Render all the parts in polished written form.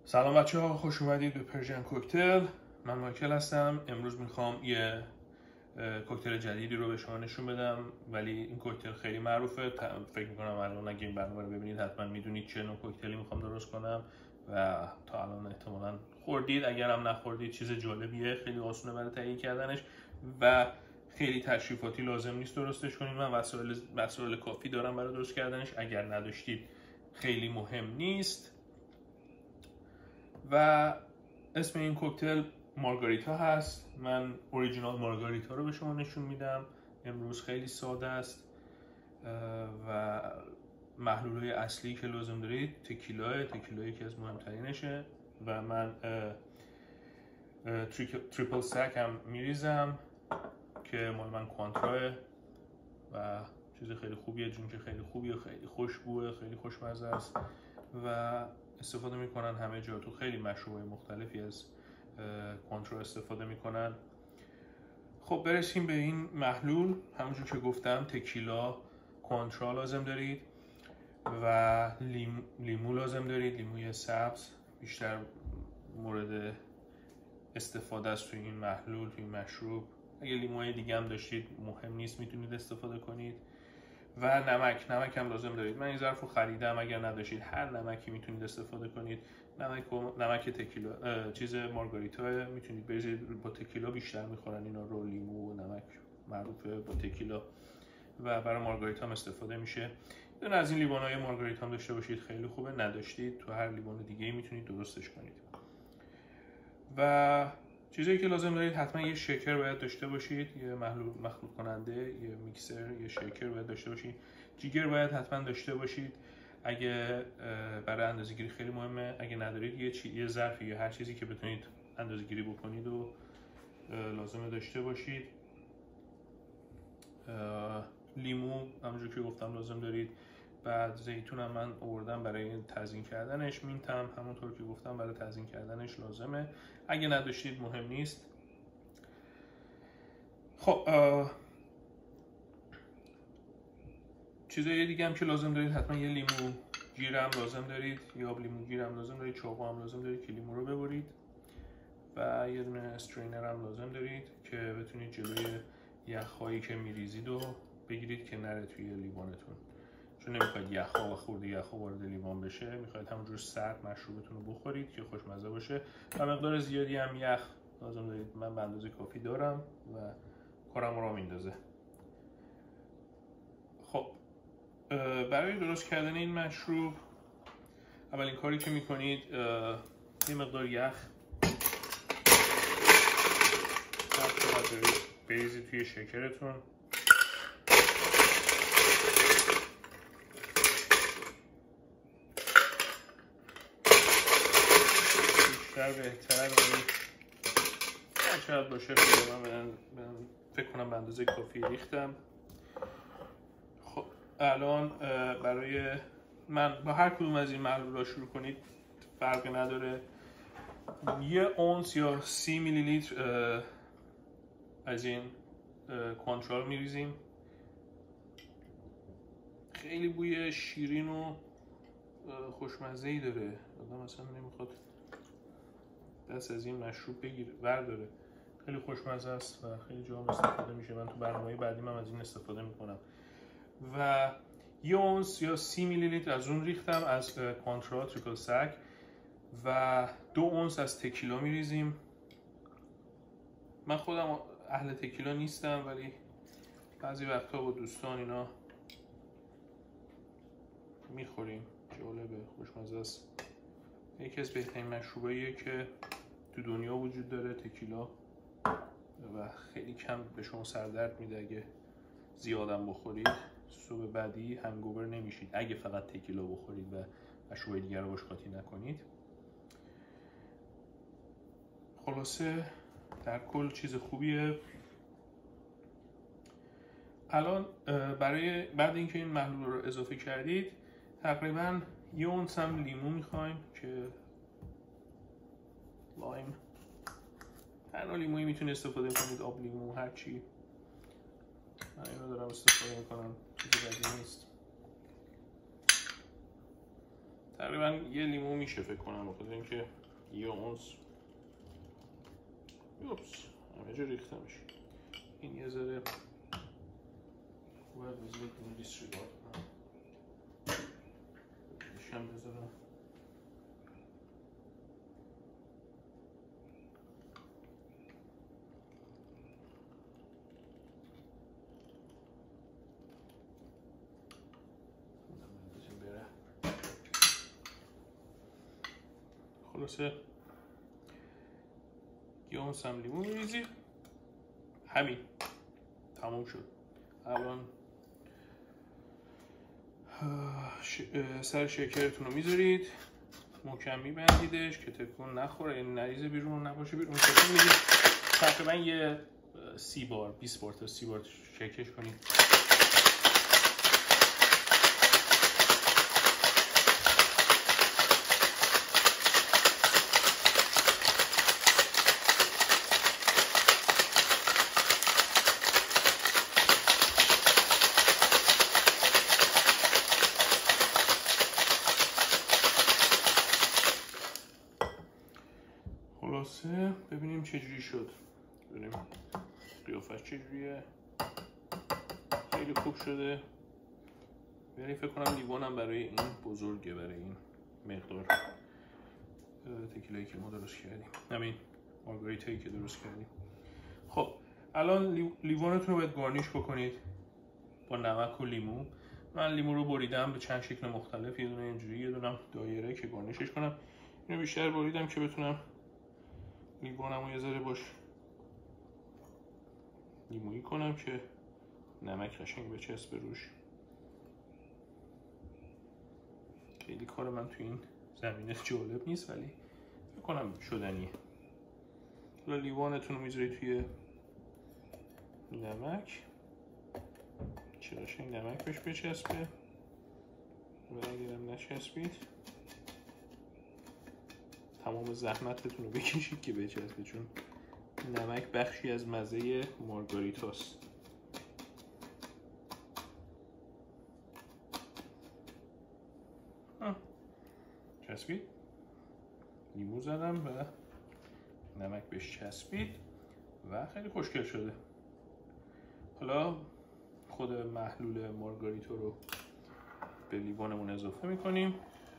سلام بچه ها، خوش اومدید به پرژن کوکتل. من مایکل هستم. امروز میخوام یه کوکتل جدیدی رو به شما نشون بدم، ولی این کوکتل خیلی معروفه. فکر میکنم الان اگه این برنامه رو ببینید حتما میدونید چه نوع کوکتلی میخوام درست کنم و تا الان احتمالاً خوردید. اگر هم نخوردید چیز جالبیه، خیلی آسونه برای تهیه کردنش و خیلی تشریفاتی لازم نیست درستش کنید. من وسایل کافی دارم برای درست کردنش. اگر نداشتید خیلی مهم نیست. و اسم این کوکتل مارگاریتا هست. من اوریجینال مارگاریتا رو به شما نشون میدم امروز. خیلی ساده است و محلولهای اصلی که لازم دارید تکیلا یکی از مهمترینشه و من تریپل سک هم میریزم که مال من کوانتراه و چیز خیلی خوبیه، چون که خیلی خوبیه، خیلی خوشبوه، خیلی خوشمزه است و استفاده میکنن همه جا. تو خیلی مشروبای مختلفی از کوانتراه استفاده میکنن. خب برسیم به این محلول. همونجور که گفتم تکیلا، کوانتراه لازم دارید و لیمو لازم دارید. لیموی سبز بیشتر مورد استفاده است توی این محلول، توی این مشروب. اگه لیموهای دیگه هم داشتید مهم نیست، میتونید استفاده کنید. و نمک هم لازم دارید. من این ظرف رو خریدم، اگر نداشتید هر نمکی میتونید استفاده کنید. نمک تکیلا چیز مارگاریتا میتونید بریزید، با تکیلا بیشتر میخورن اینا رو. لیمو و نمک معروفه با تکیلا و برای مارگاریتا هم استفاده میشه. یه از این لیوان‌های مارگاریتا هم داشته باشید خیلی خوبه. نداشتید تو هر لیوان دیگه میتونید درستش کنید. و چیزایی که لازم دارید، حتما یه شیکر باید داشته باشید، یه مخلوط کننده، یه میکسر، یه شیکر باید داشته باشید. جیگر باید حتما داشته باشید اگه برای اندازه‌گیری خیلی مهمه. اگه ندارید یه ظرفی یا هر چیزی که بتونید اندازه‌گیری بکنید و لازمه داشته باشید. لیمو همونجور که گفتم لازم دارید. بعد زیتون هم من آوردم برای تزیین کردنش. مینت هم همونطور که گفتم برای تزیین کردنش لازمه. اگه نداشتید مهم نیست. خب چیزای دیگه هم که لازم دارید، حتما یه لیمو گیر هم لازم دارید، یا لیمو گیر هم لازم دارید، چاقو هم لازم دارید که لیمو رو ببرید و یه دونه استرینر هم لازم دارید که بتونید جلوی یخ‌هایی که میریزید و بگیرید که نره توی لیوانتون، چون نمیخواید یخ‌ها و خورده یخ‌ها وارد لیوان بشه. میخواید همونجور سرد مشروبتون رو بخورید که خوشمزه باشه و مقدار زیادی هم یخ لازم دارید. من به اندازه کافی دارم و کارم رو میندازه. خب برای درست کردن این مشروب اولین کاری که میکنید یه مقدار یخ بریزید توی شکرتون. بیشتر بهتر، ولی هر چقدر باشه. من فکر کنم به اندازه کافی ریختم. خب الان برای من با هر کدوم از این محلول‌ها شروع کنید، فرقی نداره. یه اونس یا 30 میلی لیتر از این کوانتراه میریزیم. خیلی بوی شیرین و خوشمزه‌ای داره. آدم اصلا نمیخواد دست از این مشروب برداره. خیلی خوشمزه است و خیلی جا استفاده میشه. من تو برنامه‌های بعدی من از این استفاده میکنم. و یه اونس یا 30 میلی لیتر از اون ریختم از کوانتراه تریپل سک و 2 اونس از تکیلا میریزیم. من خودم اهل تکیلا نیستم، ولی بعضی وقتا با دوستان اینا میخوریم. جالبه، خوشمزه است. یکی از بهترین مشروباییه که تو دنیا وجود داره تکیلا و خیلی کم به شما سردرد میده. اگه زیادم بخورید صبح بعدی هنگوور نمیشید اگه فقط تکیلا بخورید و مشروبای دیگر رو باش قاطی نکنید. خلاصه در کل چیز خوبیه. الان برای بعد اینکه این محلول رو اضافه کردید، تقریبا یه اونس هم لیمو میخوایم که لایم، هر نوع لیمویی میتونید استفاده کنید، آب لیمو، هر چی. من اینو دارم استفاده میکنم، چیزی بدی نیست. تقریبا یه لیمو میشه فکر کنم، بخاطر اینکه یه اونس اوپس همه جا ریختمش. این یه ذره باید بذارید این دیسریگارد کنم، بشم بذارم. خلاصه یه اونس هم لیمو میریزید، همین تموم شد. الان سر شکرتون رو میذارید، محکم میبندیدش که تکون نخوره، یعنی نریزه بیرون، نباشه بیرون. تکون میدید تقریبا یه 30 بار 20 بار تا 30 بار شکش کنید. خلاصه ببینیم چجوری شد، ببینیم قیافش چجوریه. خیلی خوب شده، ولی فکر کنم لیوانم برای این بزرگه، برای این مقدار تکیلایی که ما درست کردیم، همین مارگاریتایی که درست کردیم. خب الان لیوانتون رو باید گارنیش بکنید با نمک و لیمو. من لیمو رو بریدم به چند شکل مختلف، یه دونه اینجوری، یه دونه دایره که گارنیشش کنم. اینو بیشتر بریدم که بتونم لیوانم رو یه ذره باش لیمویی کنم که نمک قشنگ بچسبه روش. خیلی کار من تو این زمینه جالب نیست، ولی فکر کنم شدنیه. حالا لیوانتون رو میذارید توی نمک، چه قشنگ نمک بهش بچسبه، و اگرم نچسبید تمام زحمتتون رو بکشید که بچسبه، چون نمک بخشی از مزه مارگاریتاست. چسبید، لیمو زدم و نمک بهش چسبید و خیلی خوشگل شده. حالا خود محلول مارگاریتا رو به لیوانمون اضافه میکنیم.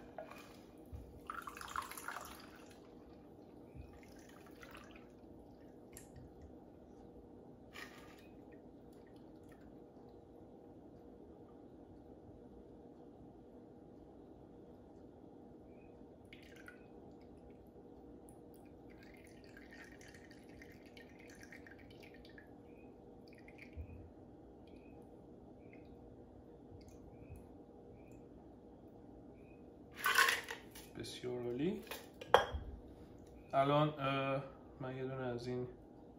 بسیار عالی. الان من یه دونه از این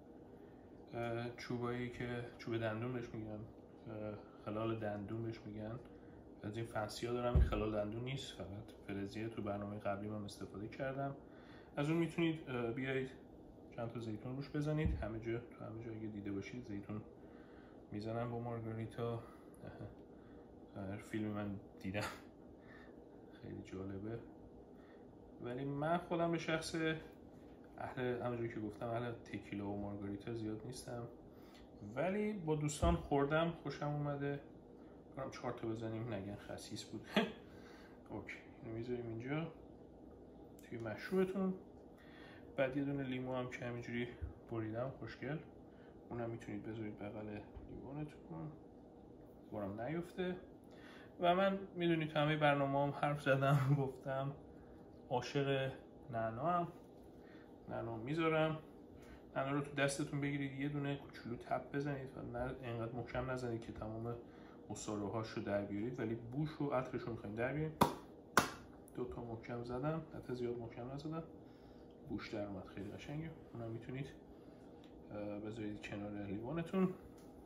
چوبایی که چوب دندون بهش میگن، خلال دندون بهش میگن، از این فنسی ها دارم. این خلال دندون نیست، فقط فلزیه. تو برنامه قبلی من استفاده کردم از اون. میتونید بیایید چند تا زیتون روش بزنید. همه جا تو همه جا اگه دیده باشید زیتون میزنم با مارگاریتا. فیلم من دیدم، خیلی جالبه. ولی من خودم به شخص همونجوری که گفتم اهل تکیلا و مارگاریتا زیاد نیستم، ولی با دوستان خوردم، خوشم اومده. برام 4 تا بزنیم نگن خسیس بود. اوکی، اینو میذاریم اینجا توی مشروبتون. بعد یه دونه لیمو هم که همینجوری بریدم خوشگل، اونم میتونید بذارید بغل لیوانتون، بارم نیفته. و من میدونید تو همه برنامه‌ام حرف زدم، گفتم عاشق نعنا میذارم. نعنا رو تو دستتون بگیرید، یه دونه کوچولو تپ بزنید و اینقدر محکم نزنید که تمام مصاره هاش رو در بیارید، ولی بوش و عطرش رو میخوایم در بیارید. 2 تا محکم زدم، حتی زیاد محکم نزدم، بوش در اومد، خیلی قشنگه. اونم میتونید بذارید کنار لیوانتون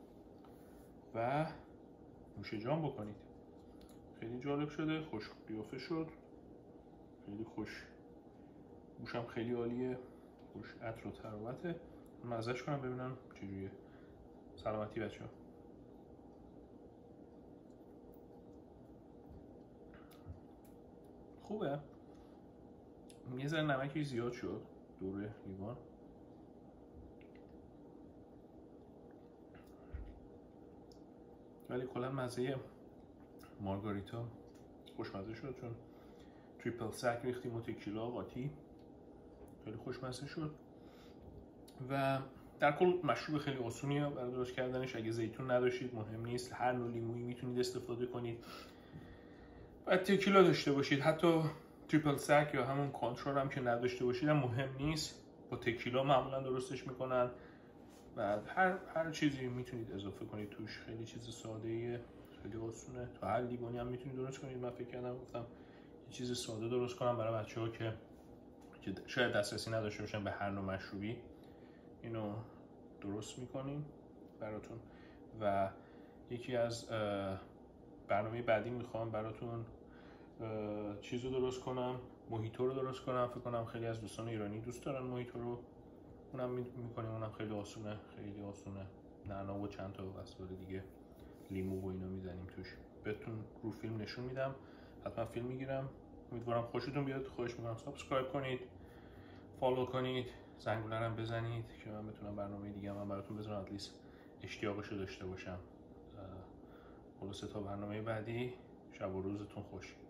و نوش جان بکنید. خیلی جالب شده، خوش قیافه شد، خیلی خوش، بوشم خیلی عالیه، خوش عطر و تراوته. مزهش کنم ببینم چجوریه. سلامتی بچه‌ها. خوبه. یه ذره نمکی زیاد شد دور لیوان، ولی کلا مزه مارگاریتا خوشمزه شد، چون تریپل سک ریختیم و تکیلا قاطی، خیلی خوشمزه شد و در کل مشروب خیلی آسونیه برای درست کردنش. اگه زیتون نداشتید مهم نیست، هر نوع لیمویی میتونید استفاده کنید. باید تکیلا داشته باشید، حتی تریپل سک یا همون کنترل هم که نداشته باشید هم مهم نیست، با تکیلا معمولا درستش میکنن و هر چیزی میتونید اضافه کنید توش. خیلی چیز ساده ایه، خیلی آسونه. تو هر لیوانی هم میتونید درست کنید. من فکر کردم گفتم یه چیز ساده درست کنم برای بچه‌ها که شاید دسترسی نداشته باشن به هر نوع مشروبی. اینو درست میکنیم براتون و یکی از برنامه بعدی میخوام براتون چیزو درست کنم، موهیتو رو درست کنم. فکر کنم خیلی از دوستان ایرانی دوست دارن موهیتو رو. اونم میکنیم، اونم خیلی آسونه، خیلی آسونه. نعنا و چند تا وسایل دیگه، لیمو و اینا میزنیم توش. بهتون رو فیلم نشون میدم، حتما فیلم میگیرم. امیدوارم خوشتون بیاد. خواهش میکنم سابسکرایب کنید، فالو کنید، زنگوله هم بزنید که من بتونم برنامه دیگه هم براتون بذارم، اتلیست اشتیاقشو داشته باشم. خلاصه تا برنامه بعدی، شب و روزتون خوش.